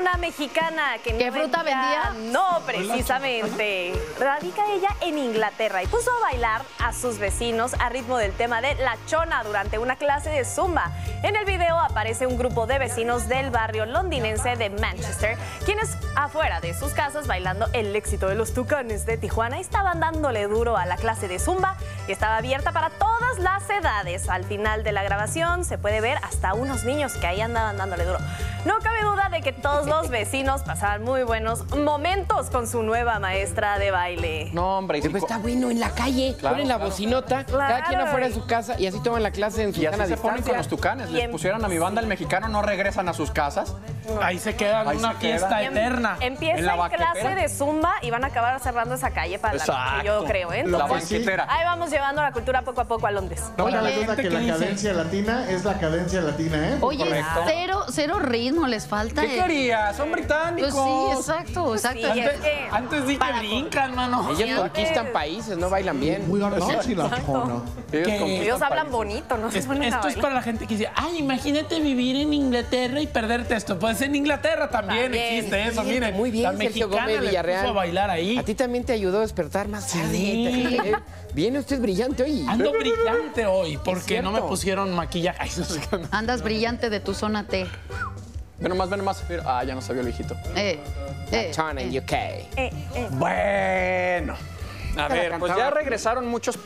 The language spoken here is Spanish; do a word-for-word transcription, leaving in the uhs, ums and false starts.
una mexicana que no ¿Qué fruta vendía? No, precisamente. Radica ella en Inglaterra y puso a bailar a sus vecinos a ritmo del tema de La Chona durante una clase de zumba. En el video aparece un grupo de vecinos del barrio londinense de Manchester, quienes afuera de sus casas bailando el éxito de los Tucanes de Tijuana estaban dándole duro a la clase de zumba y estaba abierta para todas las edades. Al final de la grabación se puede ver hasta unos niños que ahí andaban dándole duro. No cabe duda de que todos los vecinos pasaban muy buenos momentos con su nueva maestra de baile. No, hombre. Pues está bueno en la calle, Claro, ponen la claro. bocinota, Claro. cada quien afuera de su casa y así toman la clase en su Y así sana se ponen distancia. con los Tucanes. Les en- pusieron a mi banda el mexicano, no regresan a sus casas. Ahí se quedan Ahí una se fiesta quedan. eterna. Empieza En la en baquetera. clase de zumba y van a acabar cerrando esa calle para la noche, yo creo, ¿eh? La Entonces, banquetera. ahí vamos llevando la cultura poco a poco a Londres. No Oye, cabe hay duda que que la dice, cadencia latina es la cadencia latina, ¿eh? Oye, Correcto. cero, cero ritmo les falta. ¿Qué eh. querías? Son británicos. Pues sí, exacto, exacto. Sí, es que- antes di que brincan, mano. Ellos Señores. conquistan países, no bailan bien. We are not in a corner. Ellos Que- conquistan Ellos hablan países. bonito, no se Es- ponen a esto es bailar. para la gente que dice, ay, imagínate vivir en Inglaterra y perderte esto. Pues en Inglaterra también, También. existe eso, Sí, miren. muy bien, la Sergio mexicana Gómez le Villarreal. puso a bailar ahí. A ti también te ayudó a despertar más tarde. Sí. Eh, Viene usted brillante hoy. Ando brillante hoy porque cierto. no me pusieron maquillaje. Ay, no sé qué. Andas brillante de tu zona T. Ve nomás, ve nomás. Mira, ah, ya no sabía el viejito. Eh, eh, China en eh. U K. Eh, eh. Bueno. A la ver, pues cantaba. ya regresaron muchos